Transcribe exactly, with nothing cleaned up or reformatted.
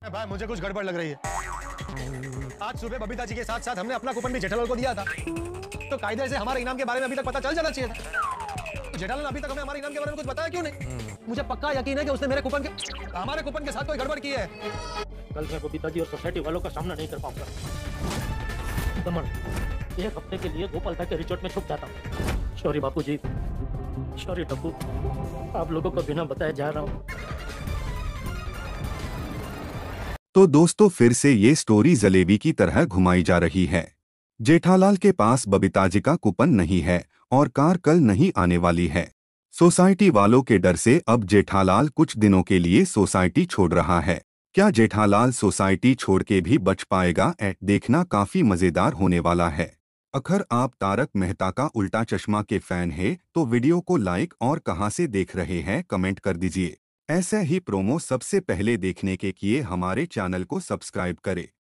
भाई मुझे कुछ गड़बड़ लग रही है। आज सुबह बबीता जी के साथ साथ हमने अपना कूपन भी जेठालाल को दिया था, तो कायदे से हमारे इनाम के बारे में अभी तक पता चल जाना चाहिए था। तो जेठालाल अभी तक हमें हमारे इनाम के बारे में कुछ बताया क्यों नहीं? मुझे पक्का यकीन है कि उसने मेरे कूपन के हमारे कूपन के साथ कोई गड़बड़ की है। कल मैं बबीता जी और सोसाइटी वालों का सामना नहीं कर पाऊंगा। दमन, एक हफ्ते के लिए गोपालता के रिजॉर्ट में छुप जाता हूँ। सॉरी बापू जी, सॉरी डब्बू, आप लोगों को बिना बताए जा रहा हूँ। तो दोस्तों फिर से ये स्टोरी जलेबी की तरह घुमाई जा रही है। जेठालाल के पास बबीता जी का कूपन नहीं है और कार कल नहीं आने वाली है। सोसाइटी वालों के डर से अब जेठालाल कुछ दिनों के लिए सोसाइटी छोड़ रहा है। क्या जेठालाल सोसाइटी छोड़ के भी बच पाएगा? ए, देखना काफी मजेदार होने वाला है। अगर आप तारक मेहता का उल्टा चश्मा के फैन हैं तो वीडियो को लाइक और कहां से देख रहे हैं कमेंट कर दीजिए। ऐसे ही प्रोमो सबसे पहले देखने के लिए हमारे चैनल को सब्सक्राइब करें।